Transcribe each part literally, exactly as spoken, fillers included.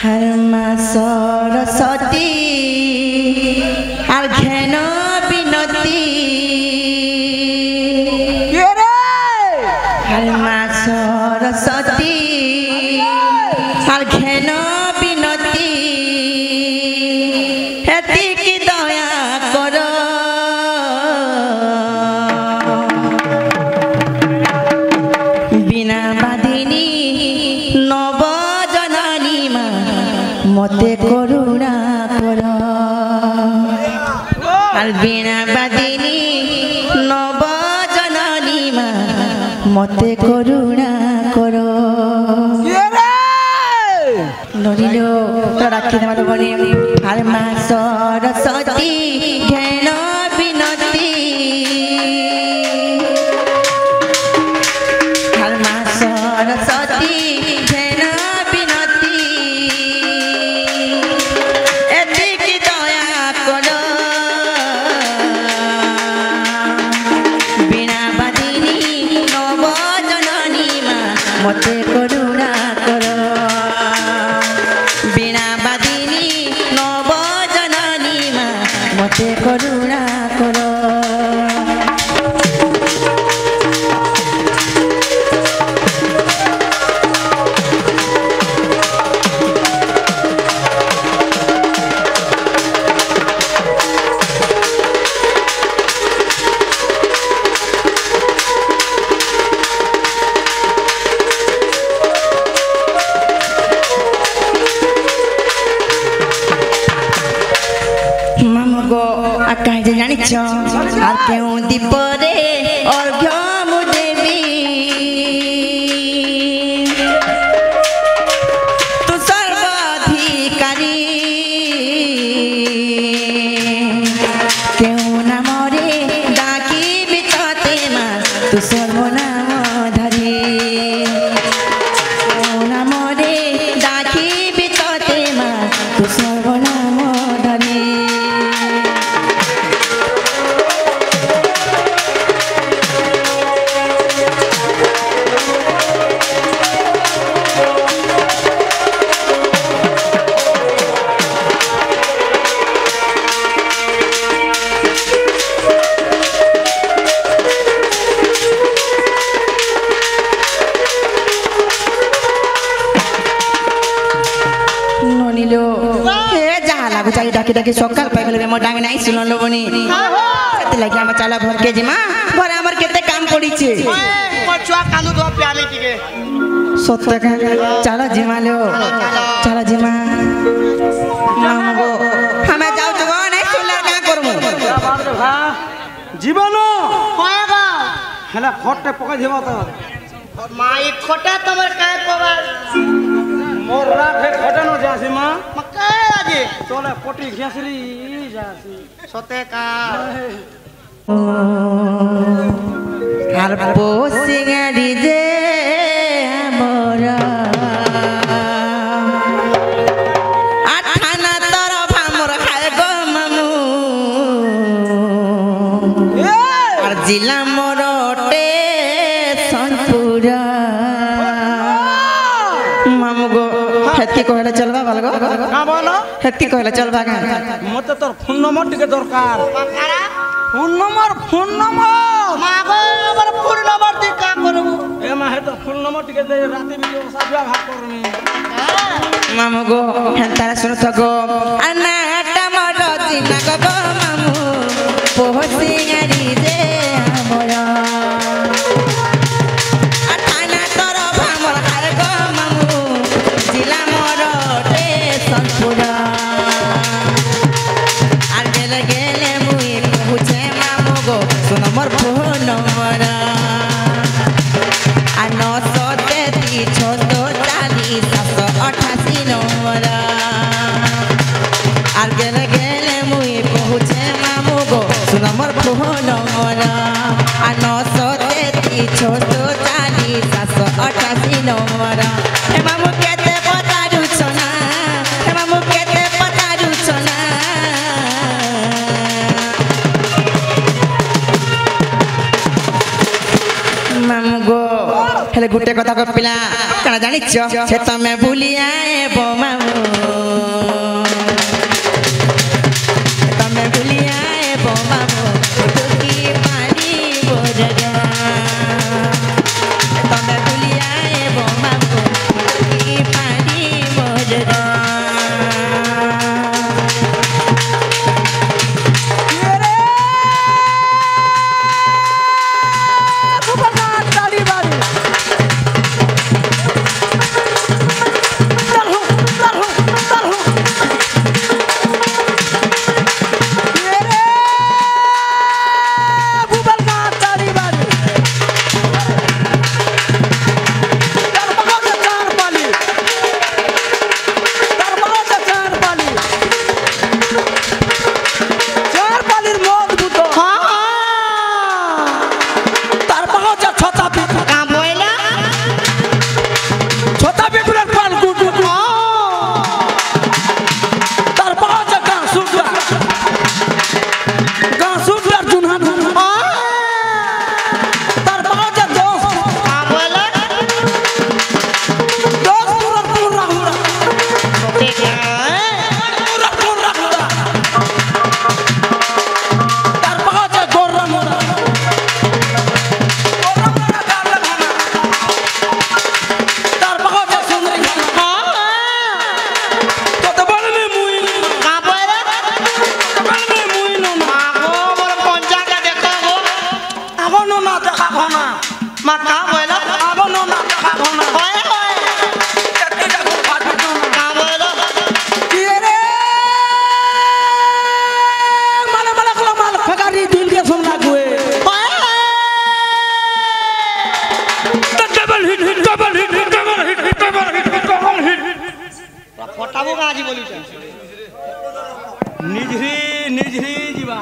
हरमा सरस्वती अर्घ्यन बिनती हरमा सरस्वती अर्घ्यन बिनती हेतिकी दया कर बिना बाधिनी नव जननी मा मते करुणा कर बिना बाधिनी नव जननी मा मते करुणा कर नरिलो तो राखी देवा बने हरमा सरस्वती ज्ञान बिनती हरमा सरस्वती ज्ञान बिनती एतिकी दया कर बिना बाधिनी नव जननी मा मते करुणा कर बिना बाधिनी नव जननी मा मते करुणा कर जानिछ आ क्यों दीपरे अर्घ्य मु देवी तू सर्वाधिकारी क्यों नाम रे डाकी बिचते मा तू सर्वनाम धरी क्यों नाम रे डाकी बिचते मा तू सर्वनाम धरी डाकी डाकी सकाल पाइले मो डांग नाही सुनलो बनी सेते लागि हम चला घर के जिमा घर हमर केते काम पड़ीछे मो छुआ कानु दो प्यामी टिके सत्य का चला जिमा लो चला जिमा मामगो हमें जाउ जगो नाही सुनला का करमु जीवन होएगा हला खटे पका देबो त माई खटा तमर काय पवा मोर राखे खटा न जासी मा मक्का आजे तोले पोटी घियासली जासी सते का हर पोसिंगड़ी जे हमरा आठाना तरफ हमर खाए गो मामू और जिला मोरटे सोनपुरा मामू गो हेती कहले चलबा बालगो का बोलो हेती कहले चलबा का मते तोर फोन नंबर टिके दरकार फोन नंबर फोन नंबर मागो हमर फोन नंबर दी का करबो ए मा हे तो फोन नंबर टिके दे राती वीडियो साजवा भाग करमी मामू गो हेंता सुन सगो अन्ना टमर जिना गो मामू पोहसिंगारी जे हमरा आठाना तरफ हमर हार गो मामू जिला मोरटे सोनपुरा आर गेले गेले मुई पूछे मामू गो सुन मोर फोन नंबर आ नौ सौ तैंतीस छः सौ चालीस सात सौ अठासी नंबर आर गेले गेले मुई पूछे मामू गो सुन मोर फोन नंबर आ नौ सौ तैंतीस छः सौ चालीस सात सौ अठासी नंबर ए मामू केते पतारू छना ए मामू केते पतारू छना मामू गो हेले गुटे कथा को पिला कना जानिछ से तमे भूली आए बो मामू फटाबो का जी बोली निजरी निजरी जीवा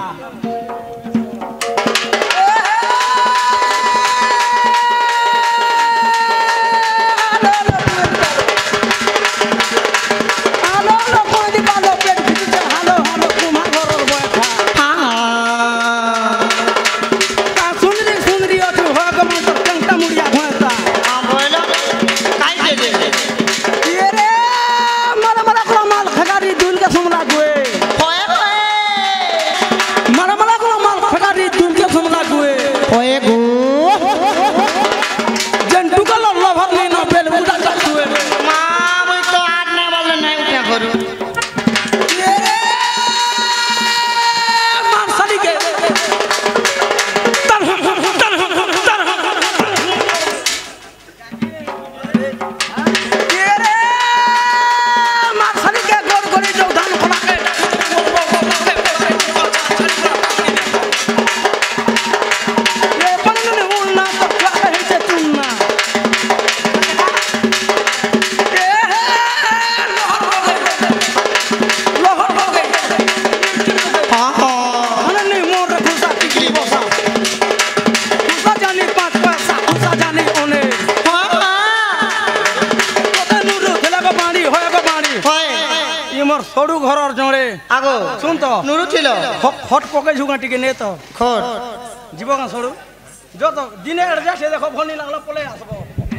सड़ू घर जड़े आगो सुन तो नुरु छिल खट पके झुगा टिके ने तो खट जीव का सड़ू जो तो दिने एडजस्ट देखो भनी लागला पले आसबो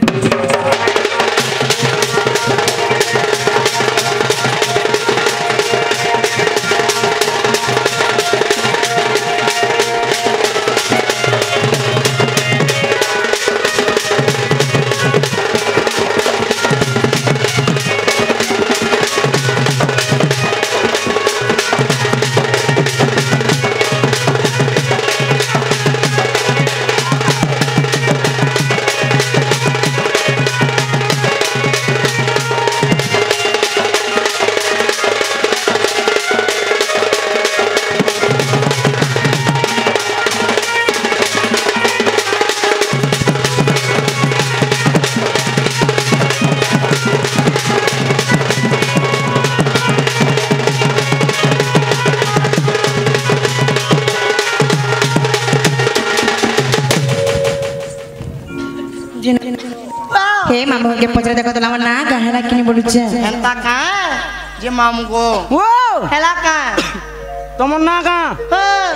हे मामू के पचरे देखो तो लावा ना कहेला किनी बोलुचे एंता का जे मामू को ओ हेला का तुम ना का हां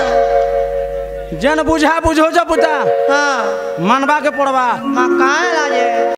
जन बुझा बुझो जा पुता हां मानबा के पड़वा मा का लाजे